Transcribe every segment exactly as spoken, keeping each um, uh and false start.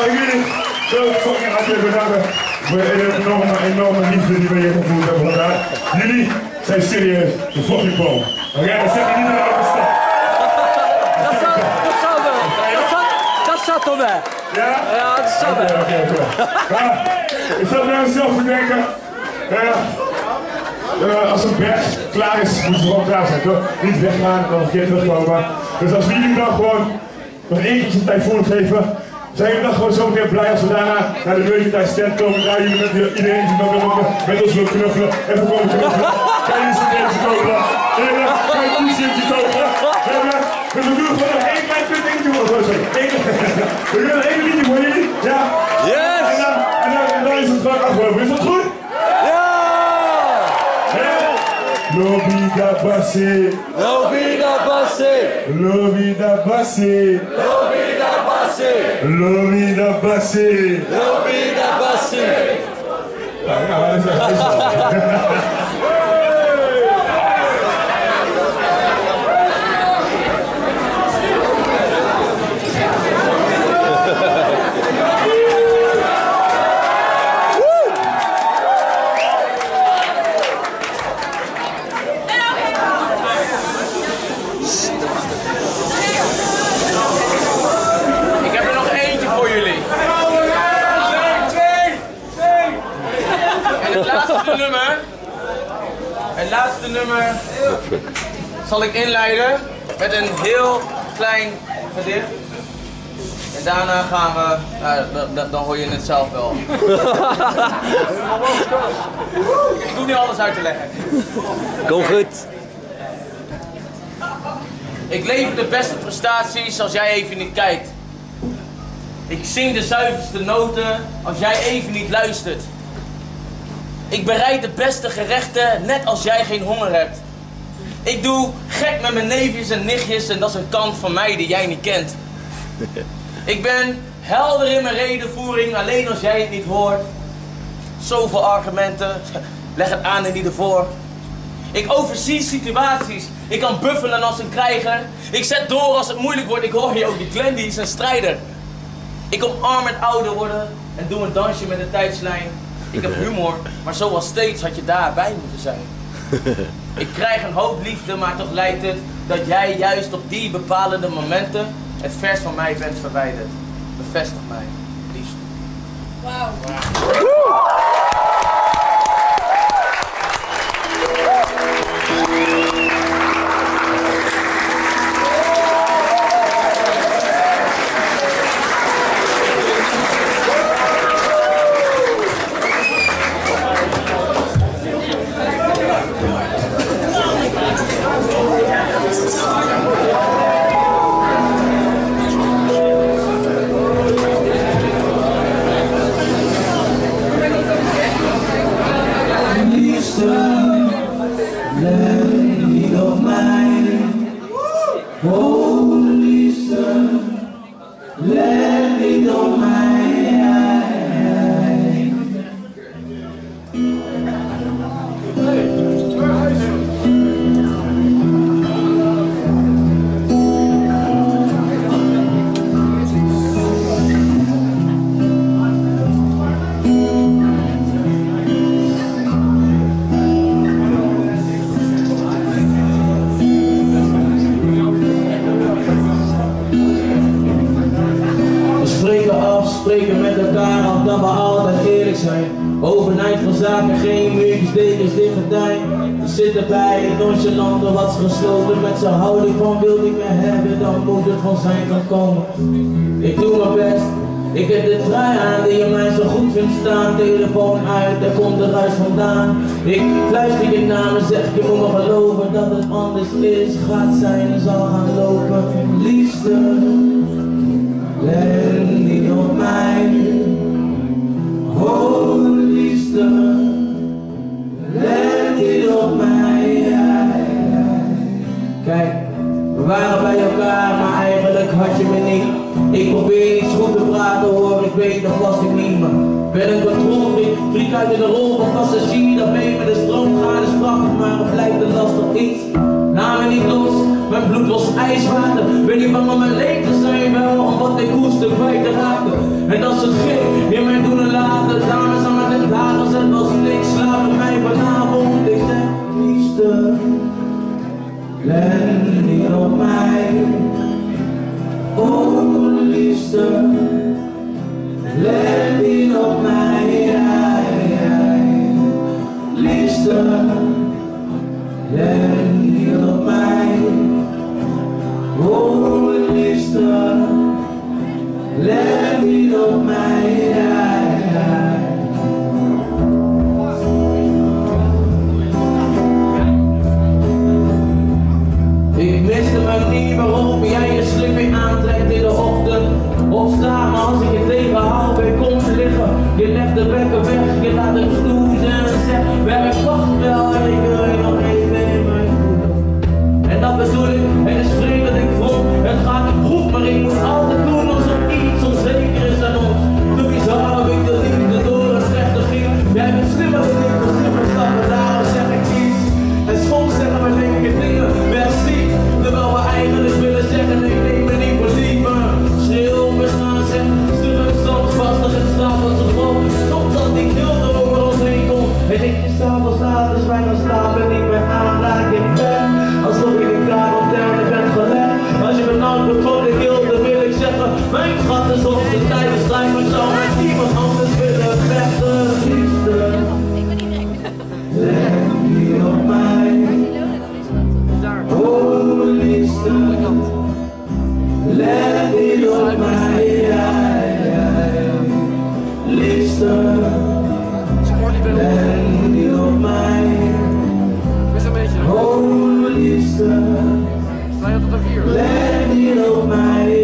mag ik jullie zo fucking hartelijk bedanken voor de enorme, enorme liefde die we hier gevoeld hebben vandaag. Jullie zijn serieus de fucking boom. Oké, okay? Dat zet je niet in de oude stad. Dat zou, dat zou wel. Dat zat, dat zat er wel. Ja? Ja, dat zat er. Oké, oké, oké. Ik zat bij mezelf te denken. Uh, uh, als een berg klaar is, moet ze gewoon klaar zijn, toch? Niet weggaan, nog een keer terugkomen. Dus als we jullie dan gewoon nog één keertje tijd voor geven, zijn jullie dan gewoon zo meteen blij als we daarna naar de Leukentijdstent komen. Daar jullie met iedereen die nog met ons wil knuffelen, even komen knuffelen. Kan je een cd'tje kopen? Kan je een t-shirtje kopen? Dus we doen gewoon nog één klein punt dingetje voor ons. We doen nog één liedje voor jullie, ja? Yes! En dan, en dan, en dan is het gewoon afgelopen. Is dat goed? Ja! Lobby da basse, Lobby da basse, lobby da basse, Lobby da basse, lobby da basse. Lobby da basse. Ja, ja, dat is wel, dat is wel. Nummer. Het laatste nummer zal ik inleiden met een heel klein gedicht. En daarna gaan we, nou, dan, dan hoor je het zelf wel. Ik hoef niet alles uit te leggen. Kom goed. Ik lever de beste prestaties als jij even niet kijkt. Ik zing de zuiverste noten als jij even niet luistert. Ik bereid de beste gerechten, net als jij geen honger hebt. Ik doe gek met mijn neefjes en nichtjes en dat is een kant van mij die jij niet kent. Ik ben helder in mijn redenvoering, alleen als jij het niet hoort. Zoveel argumenten, leg het aan en niet ervoor. Ik overzie situaties, ik kan buffelen als een krijger. Ik zet door als het moeilijk wordt, ik hoor je ook, die Glenn die is een strijder. Ik omarm het ouder worden en doe een dansje met de tijdslijn. Ik heb humor, maar zoals steeds had je daarbij moeten zijn. Ik krijg een hoop liefde, maar toch lijkt het dat jij juist op die bepalende momenten het vers van mij bent verwijderd. Bevestig mij, liefste. Wauw. Wow. Spreken met elkaar af dat we altijd eerlijk zijn. Overnijd van zaken, geen muurtjes, dekens, dicht gordijn. We zitten bij het nonchalante wat is gesloten. Met zijn houding van wil niet meer hebben, dan moet het van zijn kan komen. Ik doe mijn best, ik heb de trui aan die je mij zo goed vindt staan. Telefoon uit, daar komt de ruis vandaan. Ik fluister je naam en zeg je moet me geloven dat het anders is, gaat zijn en zal gaan lopen. Liefste, let niet op mij. Oh liefste, let niet op mij. Kijk, We waren bij elkaar, maar eigenlijk had je me niet. Ik probeer iets goed te praten hoor, ik weet dat was ik niet, maar ben een controlevriek, vlieg uit in de rol van passagier, dat mee met de stroom gaat is prachtig, maar het blijft een lastig iets. Laat me niet los, mijn bloed was ijswater, ben niet bang om mijn leeg te zijn, wel om wat ik koester kwijt te raken. En dat is het gek, in mijn doen en laten, dames aan mijn lagers, het was niks, slaap met mij vanavond, ik zeg liefste. Let niet op mij, oh liefste. Let niet op mij, liefste. Let niet op mij, oh liefste. Let niet op mij. Ik mis de manier waarop jij je slipping aantrekt in de ochtend. Opstaan, maar als ik je tegenhoud, ben kom te liggen. Je legt de bekken weg, je laat hem snoezen en zegt, werk wacht wel en ik wil je nog even in mijn voeten. En dat bedoel ik, het is vreemd dat ik vond, het gaat goed, maar ik moet altijd doen alsof iets onzeker is aan ons. Toen bizar heb ik de liefde door een slechte ging. Jij bent slimmer dan ik, voor slimmer stappen, daarom zeg ik iets. En soms zeggen we linker dingen, merci. Terwijl we eigenlijk willen zeggen, ik neem me niet voor lief, maar schreeuw op en gaan zeg, stuur een soms vastig en slaap als een bom. Soms als die kilte over ons heen komt, en ik je s'avonds laat, dus wij gaan slapen en niet meer aanraak in bed. Alsof ik een kaart op derde bed gelegd. Als je benauwd wordt van de kilte, wil ik zeggen, mijn schat is onze tijd, de strijd met jou met niemand anders willen vechten, liefste. Let niet op mij. Oh liefste, let niet op mij, liefste, let niet op mij, oh liefste, let niet op mij,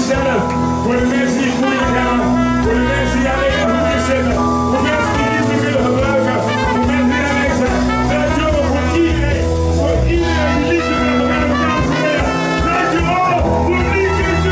zichzelf. Voor de mensen die het moeilijk hebben. Voor de mensen die alleen in de hoekjes zitten. Voor mensen die niet meer willen gebruiken. Voor mensen die alleen zijn. Dankjewel voor iedereen. Voor iedereen die liefde wil. We gaan elkaar aanspreken. Dankjewel voor liefde te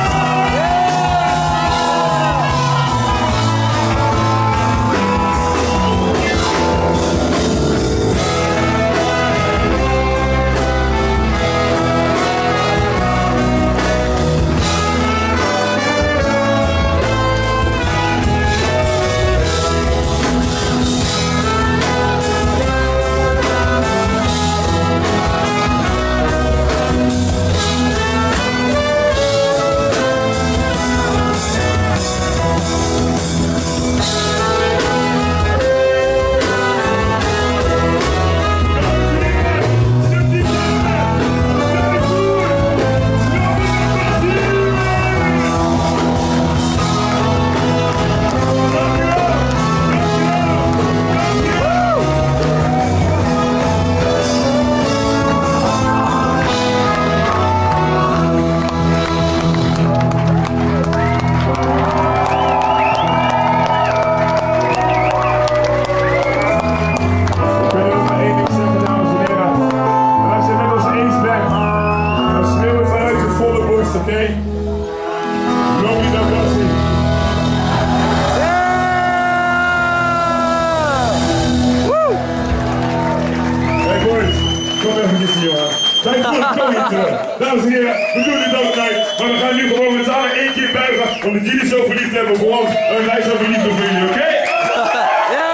Dames en heren, we doen dit altijd, maar we gaan nu gewoon met z'n allen één keer buigen, omdat jullie zo verliefd hebben, gewoon en wij zo verliefd op jullie, oké? Okay? Ja!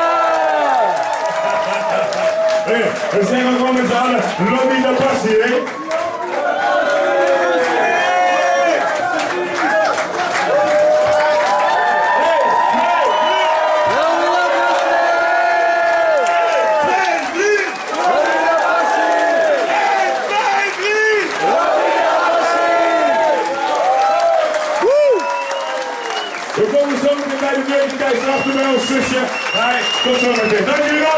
Hey, we zeggen gewoon met z'n allen, Robbie da Passie, hè? We komen zo meteen bij de medewerkers achter bij ons zusje. Hey, tot zo meteen. Dank jullie wel.